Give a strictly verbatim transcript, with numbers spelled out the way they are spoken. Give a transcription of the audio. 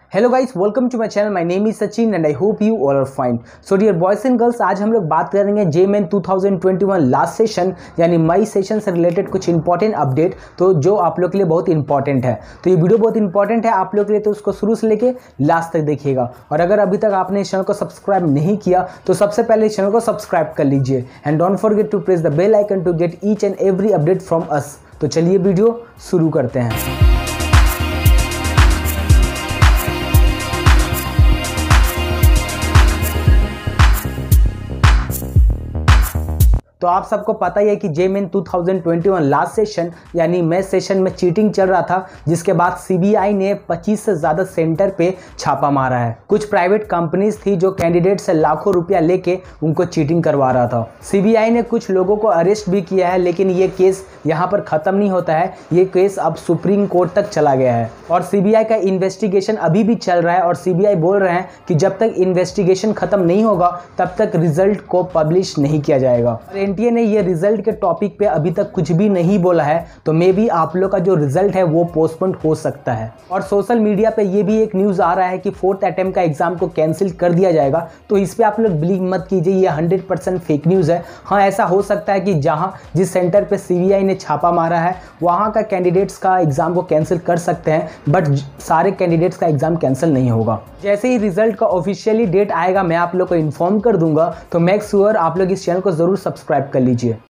Hello guys, welcome to my channel. My name is Sachin and I hope you all are fine. So dear boys and girls, आज हम लोग बात करेंगे JEE two thousand twenty one last session यानी May session से related कुछ important update, तो जो आप लोग के लिए बहुत इंपॉर्टेंट है। तो ये वीडियो बहुत इंपॉर्टेंट है आप लोग के लिए, तो उसको शुरू से लेके लास्ट तक देखिएगा। और अगर अभी तक आपने इस चैनल को सब्सक्राइब नहीं किया तो सबसे पहले इस चैनल को सब्सक्राइब कर लीजिए and don't forget to press the bell icon to get each and every update from us. तो चलिए वीडियो शुरू करते हैं। तो आप सबको पता ही है कि JEE two thousand twenty one last session यानी मई सेशन में चीटिंग चल रहा था, जिसके बाद सीबीआई ने पच्चीस से ज़्यादा सेंटर पे छापा मारा है। कुछ प्राइवेट कंपनीज थी जो कैंडिडेट से लाखों रुपया लेके उनको चीटिंग करवा रहा था। सीबीआई ने कुछ लोगों को अरेस्ट भी किया है, लेकिन ये केस यहाँ पर ख़त्म नहीं होता है। ये केस अब सुप्रीम कोर्ट तक चला गया है और सीबीआई का इन्वेस्टिगेशन अभी भी चल रहा है। और सीबीआई बोल रहे हैं कि जब तक इन्वेस्टिगेशन खत्म नहीं होगा तब तक रिजल्ट को पब्लिश नहीं किया जाएगा। एनटीए ने ये रिजल्ट के टॉपिक पे अभी तक कुछ भी नहीं बोला है, तो मे बी आप लोग का जो रिजल्ट है वो पोस्टपोन हो सकता है। और सोशल मीडिया पे ये भी एक न्यूज़ आ रहा है कि फोर्थ अटेम्प्ट का एग्जाम को कैंसिल कर दिया जाएगा। तो इस पे आप लोग बिलीव मत कीजिए, ये हंड्रेड परसेंट फेक न्यूज़ है। हाँ, ऐसा हो सकता है कि जहाँ जिस सेंटर पे सीबीआई ने छापा मारा है वहाँ का कैंडिडेट्स का एग्जाम को कैंसिल कर सकते हैं, बट सारे कैंडिडेट्स का एग्जाम कैंसिल नहीं होगा। जैसे ही रिजल्ट का ऑफिशियली डेट आएगा मैं आप लोग को इन्फॉर्म कर दूंगा। तो मेक श्योर आप लोग इस चैनल को जरूर सब्सक्राइब कर लीजिए।